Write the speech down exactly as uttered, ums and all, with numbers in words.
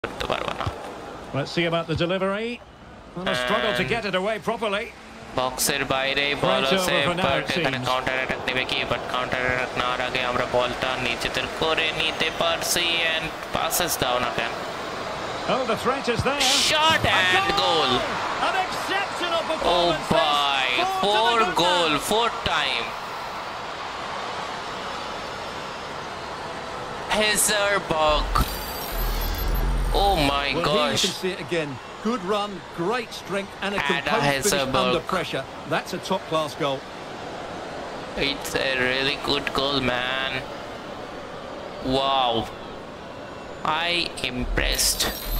Let's see about the delivery. And a struggle to get it away properly. বক্সের বাইরে বল আছে but এখানে counter attack নেবে কি বাট কাউন্টার অ্যাটাক নেওয়ার আগে আমরা বলটা নিচের করে নিতে পারছি and passes down again. Oh, the threat is there. Shot and goal. An exceptional performance. Oh boy, four goal, fourth time. Hazardberg. Oh my well, gosh. Here you can see it again. Good run, great strength, and a composed finish under pressure. That's a top-class goal. It's a really good goal, man. Wow. I impressed.